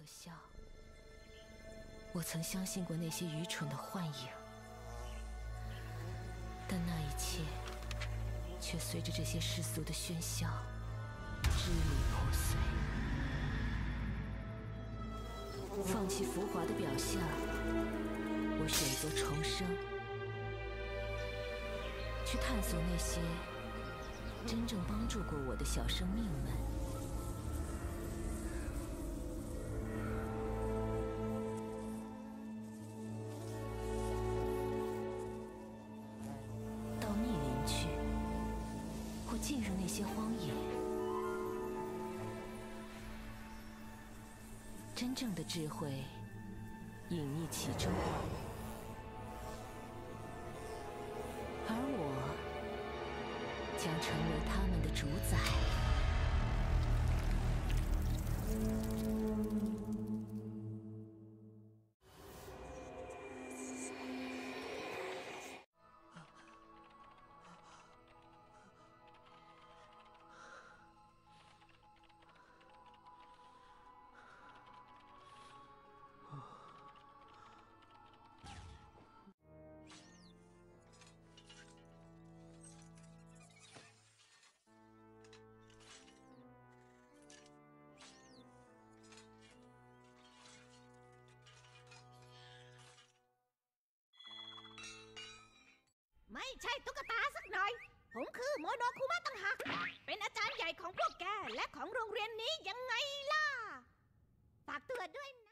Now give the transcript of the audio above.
笑，我曾相信过那些愚蠢的幻影，但那一切却随着这些世俗的喧嚣支离破碎。放弃浮华的表象，我选择重生，去探索那些真正帮助过我的小生命们。到密林去，或进入那些荒野，真正的智慧隐匿其中。而我将成为他们的主宰。 ไม่ใช่ตุ๊กตาสักหน่อยผมคือโมโนคุมะต่างหากเป็นอาจารย์ใหญ่ของพวกแกและของโรงเรียนนี้ยังไงล่ะฝากเตือนด้วยนะ